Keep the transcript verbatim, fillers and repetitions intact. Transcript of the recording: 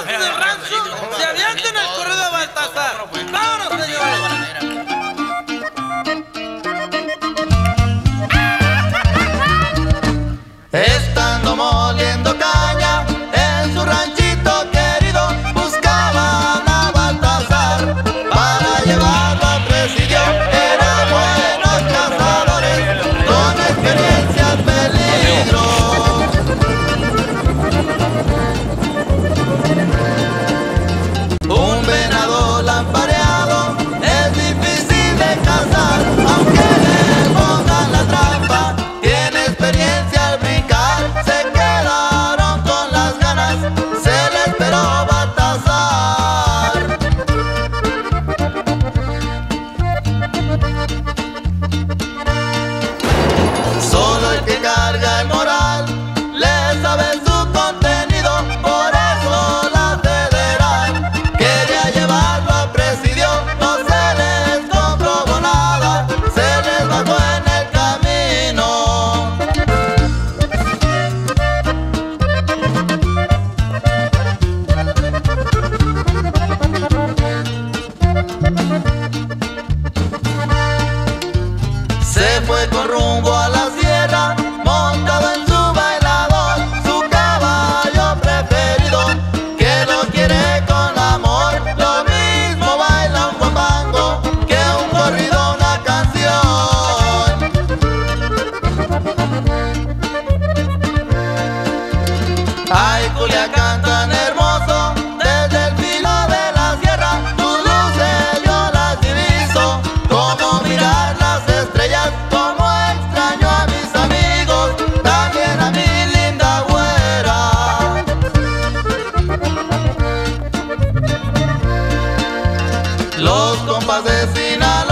raza del rancho se avienten el corrido de Baltasar. ¡Vámonos, señores! Estando moliendo caña en su ranchito querido, buscaban a Baltasar para llevarlo a presidio. Eran buenos cazadores con experiencia al peligro. Un venado lampareado es difícil de cazar, aunque le pongan la trampa, tiene experiencia al brincar. Se quedaron con las ganas, se le esperó Baltasar. Solo el que carga el moral le sabe su contenido, por eso la federal quería llevarlo a presidio. No se les comprobó nada, se les bajó en el camino. Se fue con rumbo a la sierra, montado en su bailador, su caballo preferido, que lo quiere con amor. Lo mismo baila un guapango que un corrido, una canción. Ay, Culiacán tan hermoso, desde el filo de la sierra, tus luces yo las diviso, como mirar las estrellas, como extraño a mis amigos, también a mi linda güera. Los compas de Sinaloa